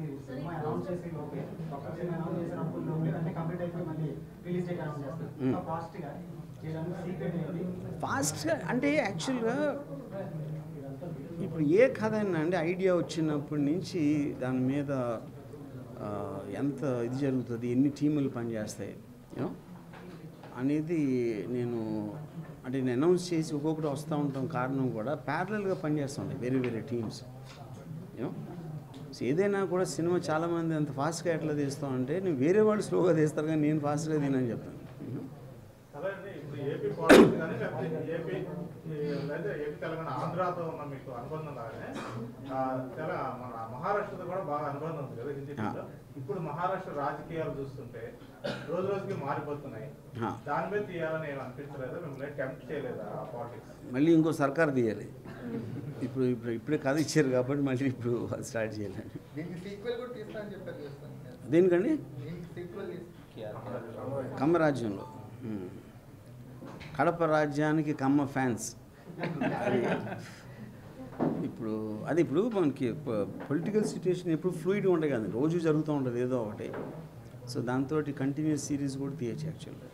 మనకి cinema announce చేసి లోపే ఒక సినిమా అనౌన్స్ చేసినప్పుడు లోపే అంటే కంప్లీట్ అయిపోయి మళ్ళీ రిలీజ్ డేట్ అనౌన్స్ చేస్తారు. ఫాస్ట్గా చేయడానికి సీక్రెట్ ఏంటి? ఫాస్ట్గా అంటే యాక్చువల్గా ఇప్పుడు ఏ కథ అయినా అండి ఐడియా వచ్చినప్పటి నుంచి దాని మీద ఎంత ఇది జరుగుతుంది, ఎన్ని టీములు పనిచేస్తాయి యూనో అనేది నేను అనౌన్స్ చేసి ఒక్కొక్కటి వస్తూ ఉంటాం. కారణం కూడా ప్యారలల్గా పనిచేస్తుంటాయి వేరే వేరే టీమ్స్ యూనో. సో ఏదైనా కూడా సినిమా చాలామంది అంత ఫాస్ట్గా ఎట్లా తీస్తామంటే నేను వేరే వాళ్ళు స్లోగా తీస్తారు కానీ నేను ఫాస్ట్గా తీనని చెప్తాను. ఏపీ పాలిటిక్స్ కానీ లేకపోతే ఏపీ తెలంగాణ ఆంధ్రాతో ఉన్న మీకు అనుబంధం లాగానే మన మహారాష్ట్రతో కూడా బాగా అనుబంధం ఉంది కదా హిందీలో. ఇప్పుడు మహారాష్ట్ర రాజకీయాలు చూస్తుంటే రోజు రోజుకి మారిపోతున్నాయి. దాని మీద తీయాలని ఏమి అనిపించలేదా? మిమ్మల్ని టెంప్ట్ చేయలేదా పాలిటిక్స్? మళ్ళీ ఇంకో సర్కార్ తీయాలి. ఇప్పుడే కథ ఇచ్చారు కాబట్టి మళ్ళీ ఇప్పుడు స్టార్ట్ చేయాలి. దేనికండి? కమ్మ రాజ్యంలో కడప రాజ్యానికి కమ్మ ఫ్యాన్స్. ఇప్పుడు మనకి పొలిటికల్ సిచ్యువేషన్ ఎప్పుడు ఫ్లూయిడ్గా ఉంటాయి కదా, రోజు జరుగుతూ ఉంటుంది ఏదో ఒకటి. సో దాంతో కంటిన్యూస్ సిరీస్ కూడా తీయచ్చు యాక్చువల్గా.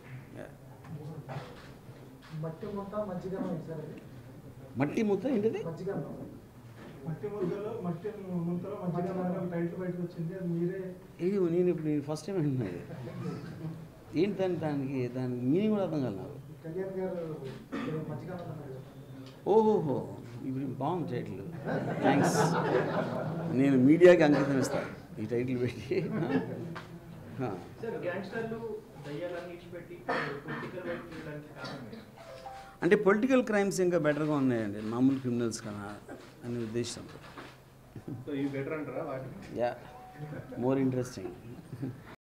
మట్టి ముద్ద ఏంటిది? నేను ఇప్పుడు ఫస్ట్ టైం అంటున్నాను. ఏంటి దానికి మీనింగ్ కూడా అర్థం కాదు నాకు. ఓహోహో, ఇప్పుడు బాగుంది టైటిల్, థ్యాంక్స్. నేను మీడియాకి అంకితం ఇస్తాను ఈ టైటిల్ పెట్టి. అంటే పొలిటికల్ క్రైమ్స్ ఇంకా బెటర్గా ఉన్నాయండి మామూలు క్రిమినల్స్ కన్నా అనే ఉద్దేశంతో. Yeah, more interesting.